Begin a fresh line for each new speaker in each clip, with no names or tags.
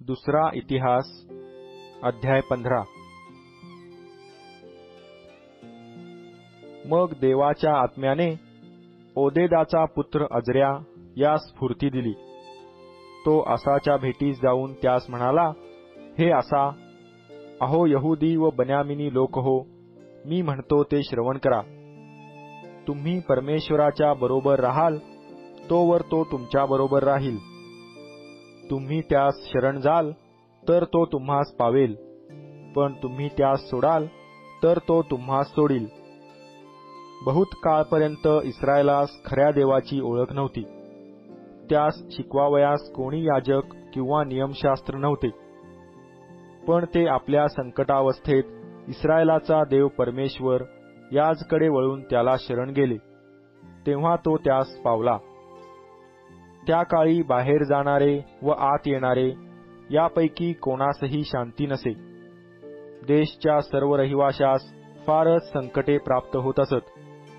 दुसरा इतिहास अध्याय 15। मग देवाच्या आत्म्याने ओदेदाचा पुत्र अजर्या यास स्फूर्ती दिली। तो आसाच्या भेटीस जाऊन त्यास म्हणाला, हे आसा, अहो यहुदी व बन्यामिनी लोक हो, मी म्हणतो ते श्रवण करा। तुम्ही परमेश्वराच्या बरोबर राहाल तोवर तो तुमच्या बरोबर राहील। तुम्ही त्यास शरण जाल तर तो तुम्हास पावेल, पण तुम्ही त्यास सोडाल तर तो तुम्हास सोडील। बहुत काळपर्यंत इस्रायेलास खऱ्या देवाची ओळख नव्हती। त्यास शिकवावयास कोणी याजक किंवा नियमशास्त्र नव्हते। पण ते आपल्या संकटावस्थेत इस्रायेलाचा देव परमेश्वर याजकडे वळून त्याला शरण गेले, तेव्हा तो त्यास पावला। त्या काळी बाहेर जाणारे व आत येणारे यापैकी कोणासही शांती नसे। देशच्या सर्व रहिवाशास फारच संकटे प्राप्त होत असत।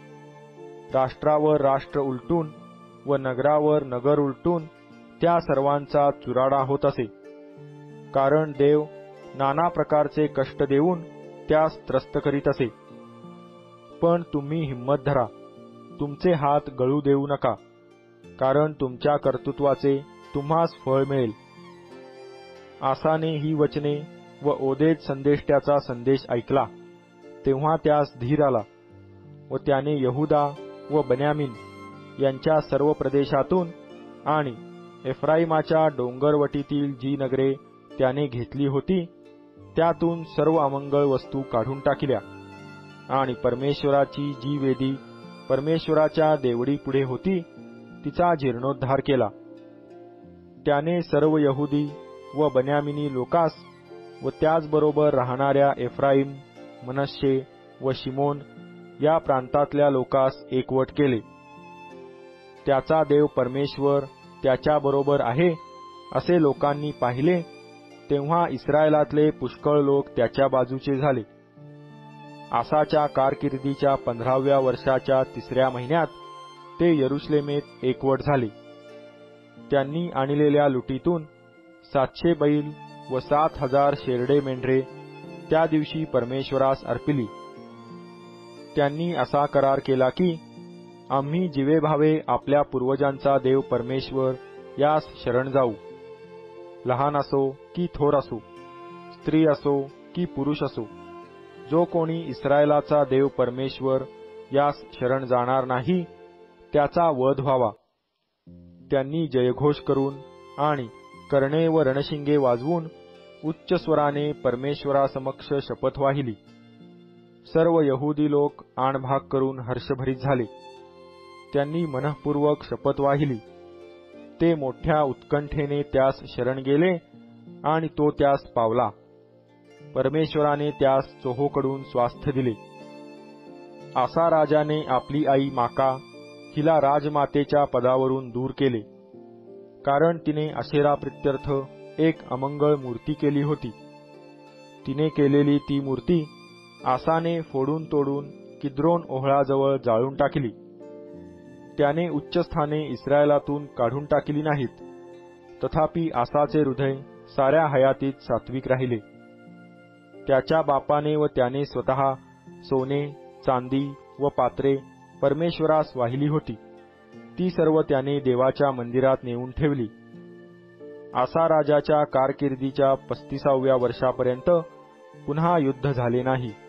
राष्ट्रावर राष्ट्र उलटून व नगरावर नगर उलटून त्या सर्वांचा चुराडा होत असे, कारण देव नाना प्रकारचे कष्ट देऊन त्यास त्रस्त करीत असे। पण तुम्ही हिम्मत धरा, तुमचे हात गळू देऊ नका, कारण तुमच्या कर्तृत्वाचे तुम्हास फळ मिळेल। आसाने ही वचने व ओदेद संदेष्ट्याचा संदेश ऐकला, तेव्हा त्यास धीर आला व त्याने यहुदा व बन्यामीन यांच्या सर्व प्रदेशातून आणि एफ्राईमाच्या डोंगरवटीतील जी नगरे त्याने घेतली होती त्यातून सर्व अमंगळ वस्तू काढून टाकल्या आणि परमेश्वराची जी वेदी परमेश्वराच्या देवडीपुढे होती तिचा जीर्णोद्धार केला। त्याने सर्व यहुदी व बन्यामिनी लोकास व त्याचबरोबर राहणाऱ्या एफ्राईम, मनश्शे व शिमोन या प्रांतातल्या लोकास एकवट केले। त्याचा देव परमेश्वर त्याच्याबरोबर आहे असे लोकांनी पाहिले, तेव्हा इस्रायेलातले पुष्कळ लोक त्याच्या बाजूचे झाले। आसाच्या कारकिर्दीच्या 15व्या वर्षाच्या 3ऱ्या महिन्यात ते यरुशलेमेत एकवट झाले। त्यांनी आणलेल्या लुटीतून 700 बैल व 7,000 शेरडे मेंढरे त्या दिवशी परमेश्वरास अर्पिली। त्यांनी असा करार केला की आम्ही जिवेभावे आपल्या पूर्वजांचा देव परमेश्वर यास शरण जाऊ। लहान असो की थोर असो, स्त्री असो की पुरुष असो, जो कोणी इस्रायेलाचा देव परमेश्वर यास शरण जाणार नाही त्याचा वध व्हावा। त्यांनी जयघोष करून आणि कर्णे व रणशिंगे वाजवून उच्च स्वराने परमेश्वरासमक्ष शपथ वाहिली। सर्व यहुदी लोक आणभाग करून हर्षभरीत झाले। त्यांनी मनःपूर्वक शपथ वाहिली। ते मोठ्या उत्कंठेने त्यास शरण गेले आणि तो त्यास पावला। परमेश्वराने त्यास चोहोकडून स्वास्थ्य दिले। आसा राजाने आपली आई माका हिला राजमातेच्या पदावरून दूर केले, कारण तिने अशेरा प्रित्यर्थ एक अमंगळ मूर्ती केली होती। तिने केलेली ती मूर्ती आसाने फोडून तोडून किद्रोन ओहळाजवळ जाळून टाकली। त्याने उच्चस्थाने इस्रायेलातून काढून टाकली नाहीत, तथापि आसाचे हृदय साऱ्या हयातीत सात्विक राहिले। त्याच्या बापाने व त्याने स्वतः सोने, चांदी व पात्रे परमेश्वरास वाहिली होती, ती सर्व त्याने देवाच्या मंदिरात नेऊन ठेवली। आसा राजाच्या कारकिर्दीच्या 35व्या वर्षापर्यंत पुन्हा युद्ध झाले नाही।